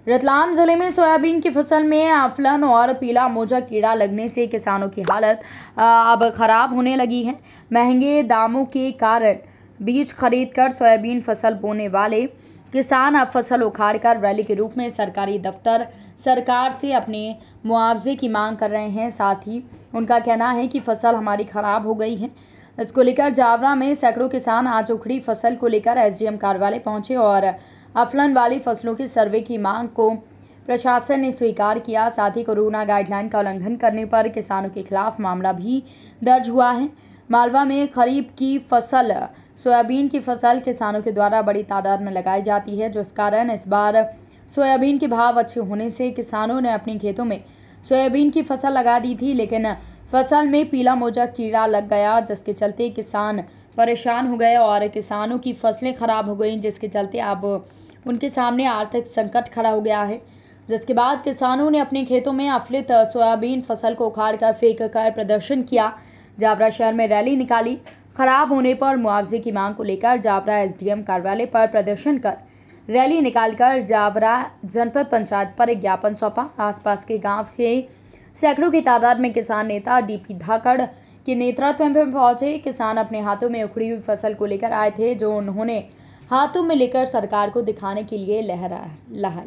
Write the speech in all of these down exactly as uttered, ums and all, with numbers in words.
रतलाम जिले में सोयाबीन की फसल में आफलन और पीला मोजा कीड़ा लगने से किसानों की हालत अब खराब होने लगी है। महंगे दामों के कारण बीज खरीदकर सोयाबीन फसल बोने वाले किसान अब फसल उखाड़कर रैली के रूप में सरकारी दफ्तर सरकार से अपने मुआवजे की मांग कर रहे हैं। साथ ही उनका कहना है कि फसल हमारी खराब हो गई है। इसको लेकर जावरा में सैकड़ों किसान आज उखड़ी फसल को लेकर एसडीएम कार्यालय पहुंचे और अफलन वाली फसलों के सर्वे की मांग को प्रशासन ने स्वीकार किया। साथ ही कोरोना गाइडलाइन का उल्लंघन करने पर किसानों के खिलाफ मामला भी दर्ज हुआ है। मालवा में खरीफ की फसल सोयाबीन की फसल किसानों के द्वारा बड़ी तादाद में लगाई जाती है, जिस कारण इस बार सोयाबीन के भाव अच्छे होने से किसानों ने अपने खेतों में सोयाबीन की फसल लगा दी थी, लेकिन फसल में पीला मोजा कीड़ा लग गया, जिसके चलते किसान परेशान हो गए और किसानों की फसलें खराब हो गई, जिसके चलते अब उनके सामने आर्थिक संकट खड़ा हो गया है। जिसके बाद किसानों ने अपने खेतों में अफलित सोयाबीन फसल को उखाड़कर फेंक कर प्रदर्शन किया। जावरा शहर में रैली निकाली। खराब होने पर मुआवजे की मांग को लेकर जावरा एसडीएम कार्यालय पर प्रदर्शन कर रैली निकालकर जावरा जनपद पंचायत पर एक ज्ञापन सौंपा। आसपास के गांव के सैकड़ों की तादाद में किसान नेता डीपी धाकड़ के नेतृत्व में पहुंचे। किसान अपने हाथों में उखड़ी हुई फसल को लेकर आए थे, जो उन्होंने हाथों में लेकर सरकार को दिखाने के लिए लहरा लहाई।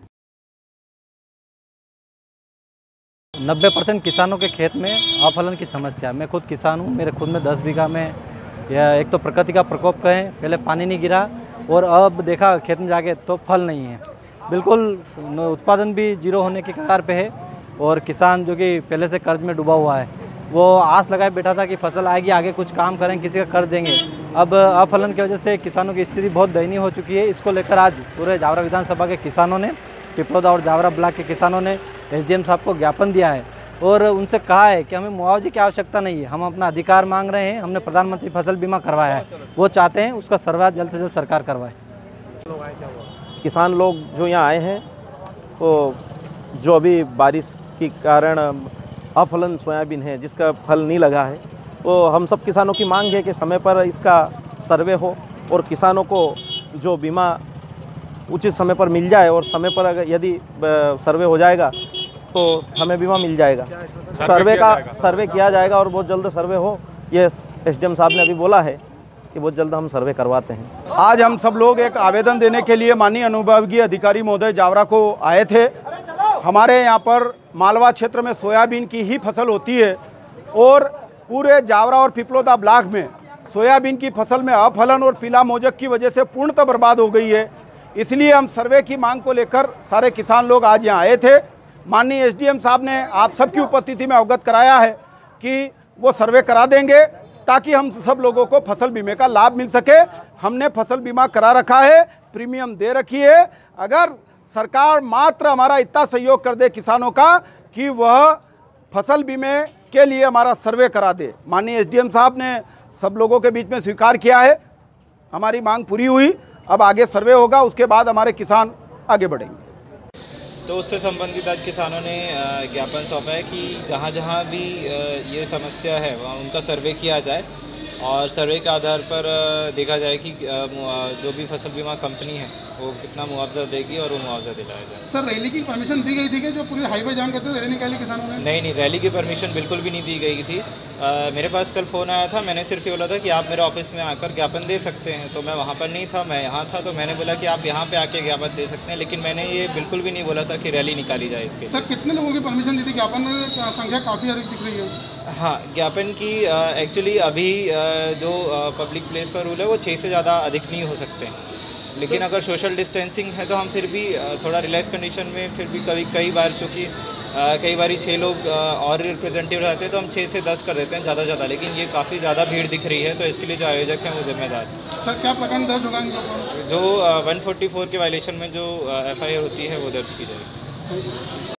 नब्बे परसेंट किसानों के खेत में अफलन की समस्या। मैं खुद किसान हूँ। मेरे खुद में दस बीघा में या एक तो प्रकृति का प्रकोप कहें, पहले पानी नहीं गिरा और अब देखा खेत में जाके तो फल नहीं है। बिल्कुल उत्पादन भी जीरो होने के कगार पे है और किसान जो कि पहले से कर्ज में डूबा हुआ है, वो आस लगाए बैठा था कि फसल आएगी, आगे कुछ काम करें, किसी का कर्ज देंगे। अब अफलन की वजह से किसानों की स्थिति बहुत दयनीय हो चुकी है। इसको लेकर आज पूरे जावरा विधानसभा के किसानों ने, पिपरोदा और जावरा ब्लॉक के किसानों ने एसडीएम साहब को ज्ञापन दिया है और उनसे कहा है कि हमें मुआवजे की आवश्यकता नहीं है, हम अपना अधिकार मांग रहे हैं। हमने प्रधानमंत्री फसल बीमा करवाया है, वो चाहते हैं उसका सर्वे जल्द से जल्द सरकार करवाए। किसान लोग जो यहाँ आए हैं तो जो अभी बारिश के कारण अफलन सोयाबीन है जिसका फल नहीं लगा है, तो हम सब किसानों की मांग है कि समय पर इसका सर्वे हो और किसानों को जो बीमा उचित समय पर मिल जाए और समय पर अगर यदि सर्वे हो जाएगा तो हमें बीमा मिल जाएगा। सर्वे का सर्वे किया जाएगा और बहुत जल्द सर्वे हो, ये एसडीएम साहब ने अभी बोला है कि बहुत जल्द हम सर्वे करवाते हैं। आज हम सब लोग एक आवेदन देने के लिए माननीय अनुविभागीय अधिकारी महोदय जावरा को आए थे। हमारे यहाँ पर मालवा क्षेत्र में सोयाबीन की ही फसल होती है और पूरे जावरा और पिपलोदा ब्लॉक में सोयाबीन की फसल में अफलन और पीला मोजक की वजह से पूर्णतः बर्बाद हो गई है। इसलिए हम सर्वे की मांग को लेकर सारे किसान लोग आज यहाँ आए थे। माननीय एसडीएम साहब ने आप सबकी उपस्थिति में अवगत कराया है कि वो सर्वे करा देंगे ताकि हम सब लोगों को फसल बीमे का लाभ मिल सके। हमने फसल बीमा करा रखा है, प्रीमियम दे रखी है। अगर सरकार मात्र हमारा इतना सहयोग कर दे किसानों का कि वह फसल बीमे के लिए हमारा सर्वे करा दे। माननीय एसडीएम साहब ने सब लोगों के बीच में स्वीकार किया है, हमारी मांग पूरी हुई। अब आगे सर्वे होगा, उसके बाद हमारे किसान आगे बढ़ेंगे। तो उससे संबंधित आज किसानों ने ज्ञापन सौंपा है कि जहाँ जहाँ भी ये समस्या है वहाँ उनका सर्वे किया जाए और सर्वे के आधार पर देखा जाए कि जो भी फसल बीमा कंपनी है वो कितना मुआवजा देगी और वो मुआवजा दिलाया जाए। सर, रैली की परमिशन दी गई थी कि जो पूरी हाईवे जाम करते रैली निकाली किसानों ने? नहीं नहीं, रैली की परमिशन बिल्कुल भी नहीं दी गई थी। आ, मेरे पास कल फ़ोन आया था, मैंने सिर्फ ये बोला था कि आप मेरे ऑफिस में आकर ज्ञापन दे सकते हैं, तो मैं वहाँ पर नहीं था, मैं यहाँ था, तो मैंने बोला कि आप यहाँ पे आके ज्ञापन दे सकते हैं, लेकिन मैंने ये बिल्कुल भी नहीं बोला था कि रैली निकाली जाए इसके। सर, कितने लोगों की परमिशन दी थी? ज्ञापन संख्या काफ़ी अधिक दिख रही है। हाँ, ज्ञापन की एक्चुअली अभी आ, जो पब्लिक प्लेस पर रूल है वो छः से ज़्यादा अधिक नहीं हो सकते, लेकिन अगर सोशल डिस्टेंसिंग है तो हम फिर भी थोड़ा रिलैक्स कंडीशन में फिर भी कभी कई बार, चूँकि कई बार छः लोग और रिप्रेजेंटेटिव रहते हैं तो हम छः से दस कर देते हैं ज़्यादा ज़्यादा, लेकिन ये काफ़ी ज़्यादा भीड़ दिख रही है तो इसके लिए जो आयोजक हैं वो जिम्मेदार। सर, क्या प्रकरण दर्ज होगा इनके ऊपर? जो वन फोर्टी फोर के वायलेशन में जो एफ आई आर होती है वो दर्ज की जाएगी।